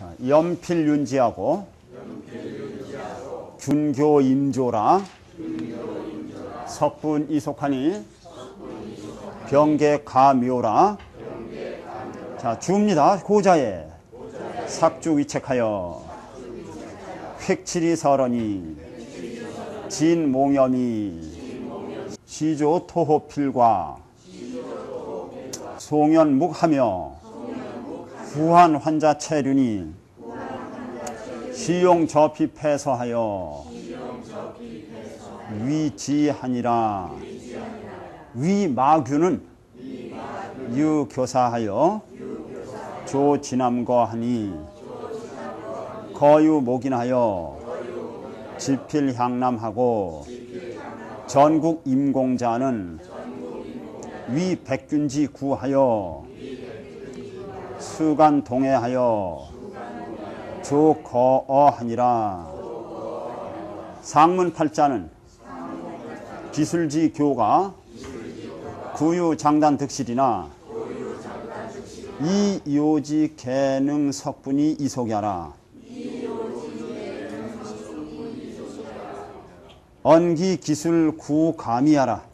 자, 연필윤지하고 균교임조라 석분 이속하니 병계가묘라. 자, 주입니다. 고자에 삭주위책하여 획칠이 서러니 진몽염이 시조토호필과 송연묵하며 후한 환자 체륜이 시용저피패서하여 위지하니라. 위마규는 유교사하여 조진암거하니 거유목인하여 지필향남하고 전국임공자는 위백균지 구하여 수간동해하여 조거어하니라. 상문팔자는 기술지 교가 구유장단득실이나 이요지 개능 석분이 이속야라. 언기 기술 구감이하라.